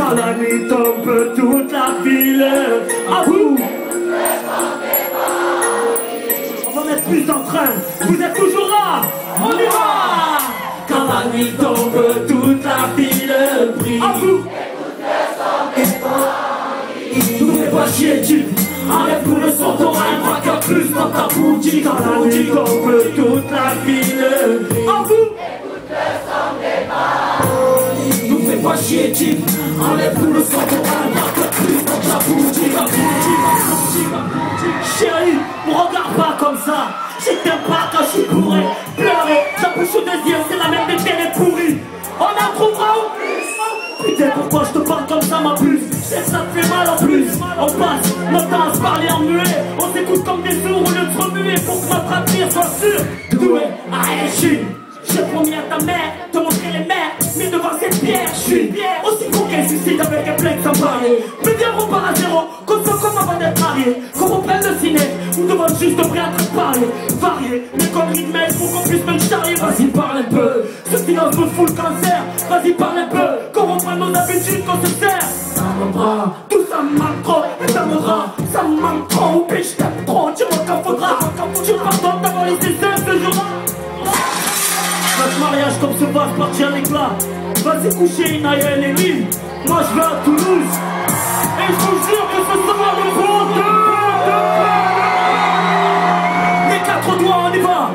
Quand la nuit tombe, toute la ville. À vous. On va mettre plus d'entrain. Vous êtes toujours là. On y va. Quand la nuit tombe, toute la ville brille. À vous. Nous fais pas chier, tu enlève-nous le son, t'auras un braqueur plus dans ta boutique. Quand la nuit tombe, toute la ville. À vous. Nous fais pas chier, tu enlève-nous le son, t'auras un braqueur plus dans ta boutique. Chérie, me regarde pas comme ça. Je t'aime pas quand je suis bourré. Pleurer, ta bouche au désir, c'est la même des télés pourries. On en trouvera au plus. Putain, pourquoi je te parle comme ça, ma puce? C'est ça te fait mal en plus. On passe notre temps à se parler en muet. On s'écoute comme des sourds au lieu de se remuer. Pour que notre avenir soit sûr. Doué, arrête, j'ai promis à ta mère de montrer les mers. Mais devant cette pierre, je suis aussi fou qu'elle suicide avec un plein sans parler. Mais viens, on part à zéro, qu'on soit comme avant d'être marié. Qu'on reprenne le ciné, ou devant juste de prêt en train de parler. Varier, mes conneries de mail pour qu'on puisse me charrier. Vas-y, parle un peu, ce silence me fout le cancer. Vas-y, parle un peu, qu'on reprenne nos habitudes, qu'on se serre. Dans mon bras, tout ça me manque trop. Et dans mon drap, ça me manque trop. Puis je t'aime trop, tu m'en qu'en faudra. Tu pardonnes d'avoir laissé seul ce jour-là. Notre mariage comme ce va partir à l'éclat. Vas-y coucher Inaya et Léline. Moi je vais à Toulouse. Et je vous jure que ce sera le bon les quatre doigts on y va.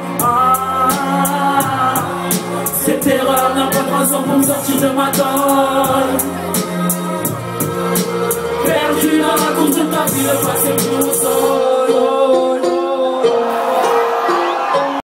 Cette erreur n'a pas de raison pour me sortir de ma tôle. Perdu dans la course de ta vie.